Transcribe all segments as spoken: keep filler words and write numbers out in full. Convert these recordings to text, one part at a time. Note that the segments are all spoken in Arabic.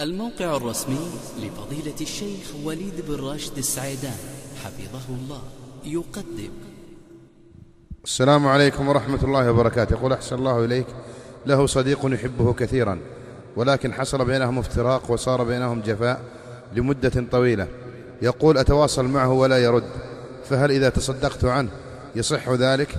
الموقع الرسمي لفضيلة الشيخ وليد بن راشد السعيدان حفظه الله يقدم. السلام عليكم ورحمة الله وبركاته. يقول أحسن الله إليك، له صديق يحبه كثيرا ولكن حصل بينهم افتراق وصار بينهم جفاء لمدة طويلة. يقول أتواصل معه ولا يرد، فهل إذا تصدقت عنه يصح ذلك؟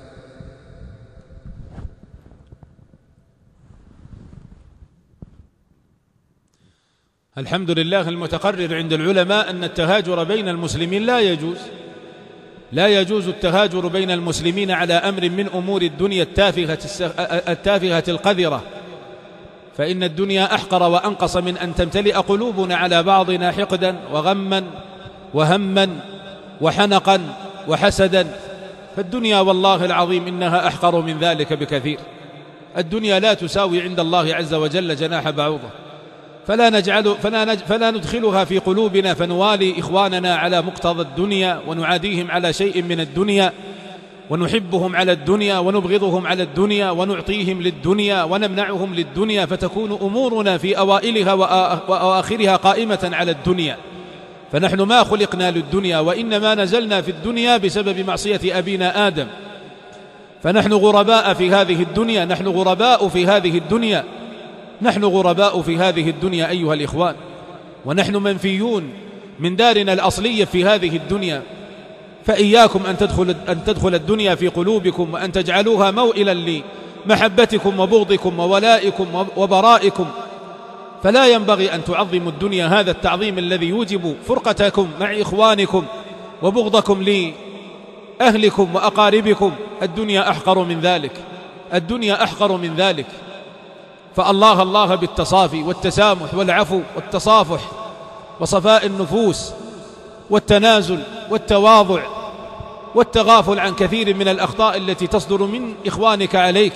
الحمد لله المتقرر عند العلماء أن التهاجر بين المسلمين لا يجوز لا يجوز التهاجر بين المسلمين على أمر من أمور الدنيا التافهة التافهة القذرة، فإن الدنيا أحقر وأنقص من أن تمتلئ قلوبنا على بعضنا حقدا وغما وهما وحنقا وحسدا، فالدنيا والله العظيم إنها أحقر من ذلك بكثير. الدنيا لا تساوي عند الله عز وجل جناح بعوضة، فلا, نجعل فلا, نج فلا ندخلها في قلوبنا فنوالي إخواننا على مقتضى الدنيا ونعاديهم على شيء من الدنيا ونحبهم على الدنيا ونبغضهم على الدنيا ونعطيهم للدنيا ونمنعهم للدنيا، فتكون أمورنا في أوائلها وأواخرها قائمة على الدنيا. فنحن ما خلقنا للدنيا، وإنما نزلنا في الدنيا بسبب معصية أبينا آدم، فنحن غرباء في هذه الدنيا نحن غرباء في هذه الدنيا نحن غرباء في هذه الدنيا أيها الإخوان، ونحن منفيون من دارنا الأصلية في هذه الدنيا. فإياكم أن تدخل, أن تدخل الدنيا في قلوبكم وأن تجعلوها موئلا لمحبتكم وبغضكم وولائكم وبرائكم، فلا ينبغي أن تعظموا الدنيا هذا التعظيم الذي يوجب فرقتكم مع إخوانكم وبغضكم لأهلكم وأقاربكم. الدنيا أحقر من ذلك الدنيا أحقر من ذلك فالله الله بالتصافي والتسامح والعفو والتصافح وصفاء النفوس والتنازل والتواضع والتغافل عن كثير من الأخطاء التي تصدر من إخوانك عليك،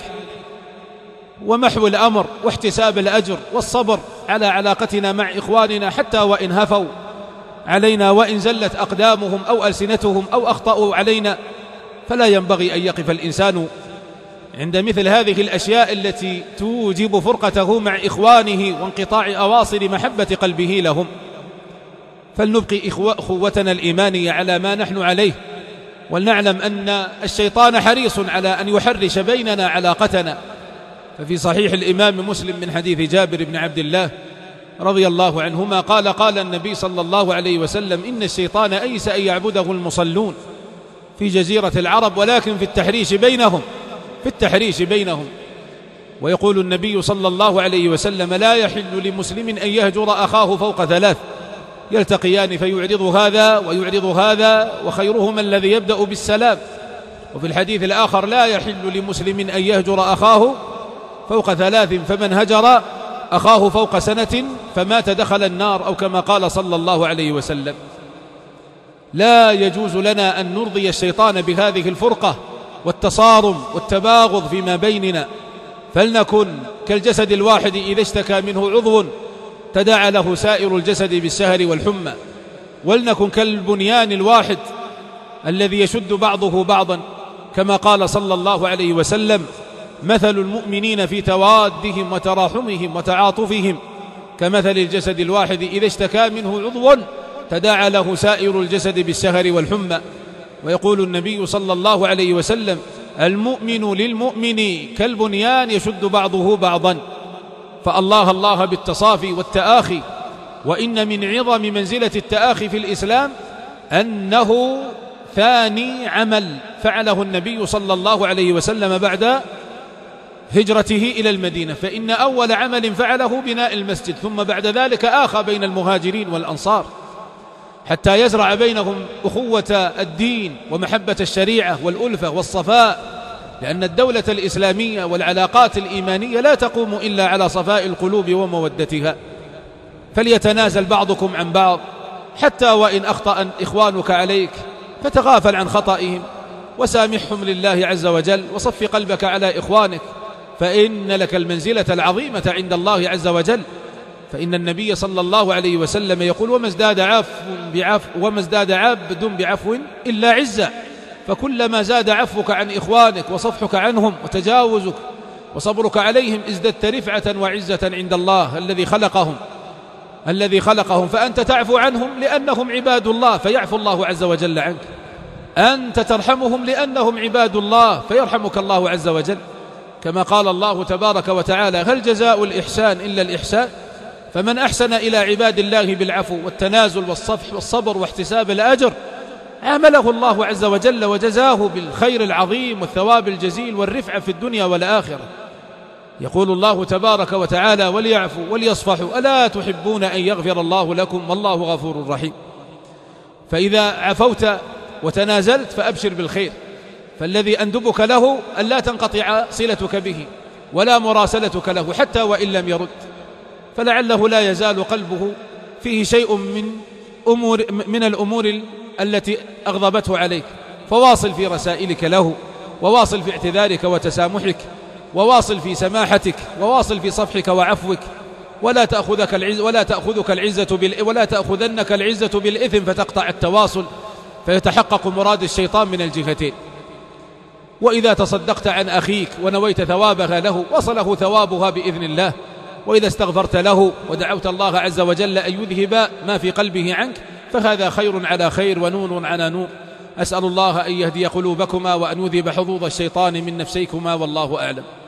ومحو الأمر واحتساب الأجر والصبر على علاقتنا مع إخواننا حتى وإن هفوا علينا وإن زلت أقدامهم أو ألسنتهم أو أخطأوا علينا. فلا ينبغي أن يقف الإنسان عند مثل هذه الأشياء التي توجب فرقته مع إخوانه وانقطاع أواصر محبة قلبه لهم. فلنبقي أخوتنا الإيمانية على ما نحن عليه، ولنعلم أن الشيطان حريص على أن يحرش بيننا علاقتنا. ففي صحيح الإمام مسلم من حديث جابر بن عبد الله رضي الله عنهما قال قال النبي صلى الله عليه وسلم إن الشيطان أيس أن يعبده المصلون في جزيرة العرب ولكن في التحريش بينهم في التحريش بينهم ويقول النبي صلى الله عليه وسلم لا يحل لمسلم أن يهجر أخاه فوق ثلاث يلتقيان فيعرض هذا ويعرض هذا وخيرهما الذي يبدأ بالسلام. وفي الحديث الآخر لا يحل لمسلم أن يهجر أخاه فوق ثلاث فمن هجر أخاه فوق سنة فمات دخل النار، أو كما قال صلى الله عليه وسلم. لا يجوز لنا أن نرضي الشيطان بهذه الفرقة والتصارم والتباغض فيما بيننا، فلنكن كالجسد الواحد إذا اشتكى منه عضو تداعى له سائر الجسد بالسهر والحمى، ولنكن كالبنيان الواحد الذي يشد بعضه بعضا، كما قال صلى الله عليه وسلم مثل المؤمنين في توادهم وتراحمهم وتعاطفهم كمثل الجسد الواحد إذا اشتكى منه عضو تداعى له سائر الجسد بالسهر والحمى. ويقول النبي صلى الله عليه وسلم المؤمن للمؤمن كالبنيان يشد بعضه بعضا. فالله الله بالتصافي والتآخي، وإن من عظم منزلة التآخي في الإسلام أنه ثاني عمل فعله النبي صلى الله عليه وسلم بعد هجرته إلى المدينة، فإن أول عمل فعله بناء المسجد، ثم بعد ذلك آخى بين المهاجرين والأنصار حتى يزرع بينهم أخوة الدين ومحبة الشريعة والألفة والصفاء، لأن الدولة الإسلامية والعلاقات الإيمانية لا تقوم إلا على صفاء القلوب ومودتها. فليتنازل بعضكم عن بعض، حتى وإن أخطأ إخوانك عليك فتغافل عن خطئهم وسامحهم لله عز وجل، وصف قلبك على إخوانك، فإن لك المنزلة العظيمة عند الله عز وجل. فإن النبي صلى الله عليه وسلم يقول وما ازداد عفو بعفو وما ازداد عبد بعفو إلا عزة، فكلما زاد عفوك عن إخوانك وصفحك عنهم وتجاوزك وصبرك عليهم ازددت رفعة وعزة عند الله الذي خلقهم الذي خلقهم، فأنت تعفو عنهم لأنهم عباد الله فيعفو الله عز وجل عنك. أنت ترحمهم لأنهم عباد الله فيرحمك الله عز وجل، كما قال الله تبارك وتعالى: هل جزاء الإحسان إلا الإحسان؟ فمن أحسن إلى عباد الله بالعفو والتنازل والصفح والصبر واحتساب الأجر عامله الله عز وجل وجزاه بالخير العظيم والثواب الجزيل والرفعة في الدنيا والآخرة. يقول الله تبارك وتعالى: وليعفوا وليصفحوا ألا تحبون أن يغفر الله لكم والله غفور رحيم. فإذا عفوت وتنازلت فأبشر بالخير، فالذي أندبك له أن لا تنقطع صلتك به ولا مراسلتك له حتى وإن لم يرد، فلعله لا يزال قلبه فيه شيء من أمور من الأمور التي أغضبته عليك، فواصل في رسائلك له، وواصل في اعتذارك وتسامحك، وواصل في سماحتك، وواصل في صفحك وعفوك، ولا تأخذك العزة ولا تأخذك العزة بال ولا تأخذنك العزة بالإثم فتقطع التواصل فيتحقق مراد الشيطان من الجهتين. وإذا تصدقت عن أخيك ونويت ثوابها له وصله ثوابها بإذن الله، وإذا استغفرت له ودعوت الله عز وجل أن يذهب ما في قلبه عنك فهذا خير على خير ونور على نور. أسأل الله أن يهدي قلوبكما وأن يذهب حظوظ الشيطان من نفسيكما، والله أعلم.